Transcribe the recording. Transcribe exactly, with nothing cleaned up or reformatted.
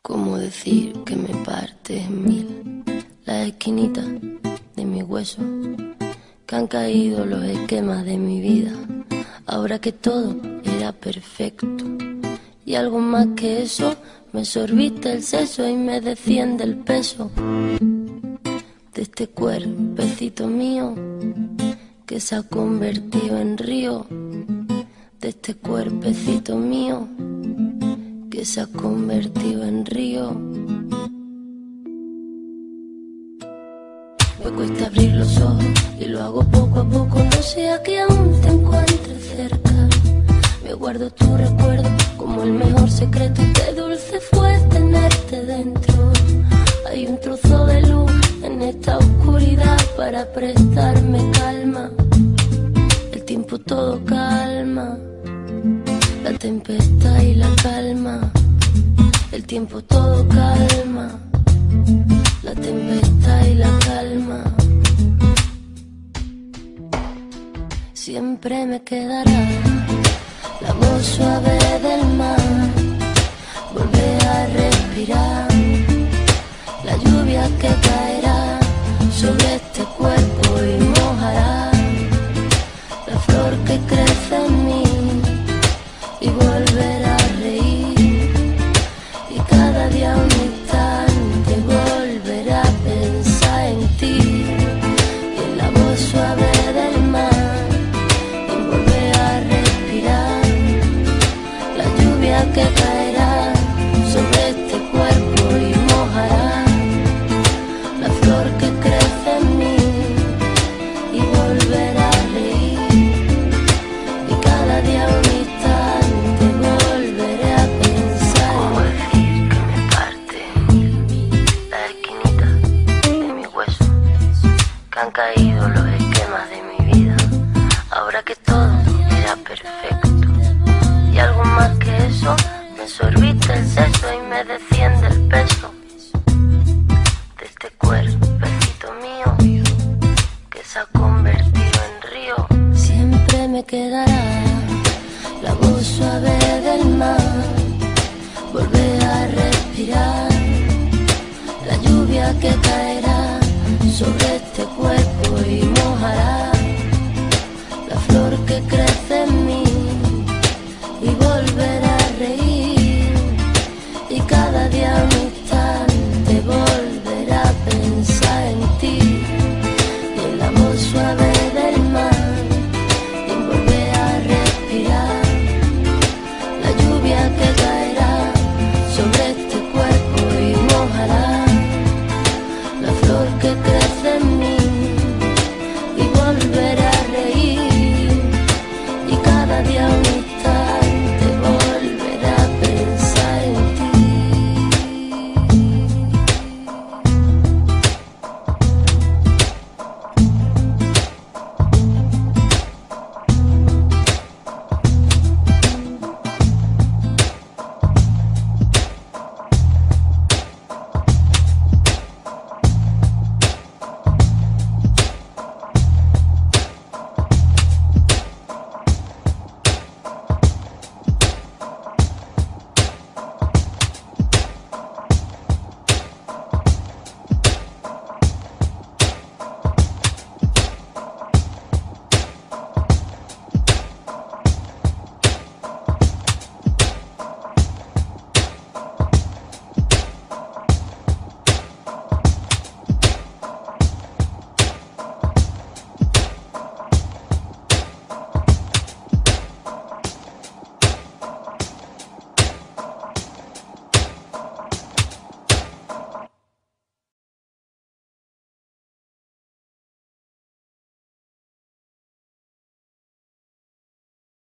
¿Cómo decir que me partes en mil las esquinitas de mi hueso? Que han caído los esquemas de mi vida, ahora que todo era perfecto. Y algo más que eso, me sorbiste el seso y me desciende el peso de este cuerpecito mío que se ha convertido en río, de este cuerpecito mío que se ha convertido en río. Me cuesta abrir los ojos y lo hago poco a poco, no sea que aún te encuentres cerca. Me guardo tu recuerdo como el mejor secreto, qué dulce fue tenerte dentro. Hay un trozo de luz en esta oscuridad para prestarme calma. El tiempo todo calma, la tempestad y la calma. El tiempo todo calma, la tempestad y la calma. Siempre me quedará la voz suave del mar, volver a respirar la lluvia que caerá sobre este cuerpo y mojará la flor que crece en mí, y volver a reír, y cada día un instante volver a pensar en ti, y en la voz suave del mar, y volver a respirar la lluvia que caerá sobre este cuerpo y mojará la flor que crece en mí, y volver a reír, y cada día un instante volveré a pensar. ¿Cómo decir que me parte en mil las esquinitas de mi hueso? Que han caído los esquemas de mi vida, ahora que todo era perfecto. Y algo más que eso, me sorbiste el seso y me desciende el peso de este cuerpecito mío que se ha convertido en río. Siempre me quedará la voz suave del mar, volver a respirar la lluvia que caerá sobre este cuerpo y mojará la flor que crece en mí, y volver a reír, y cada día un instante volver a pensar.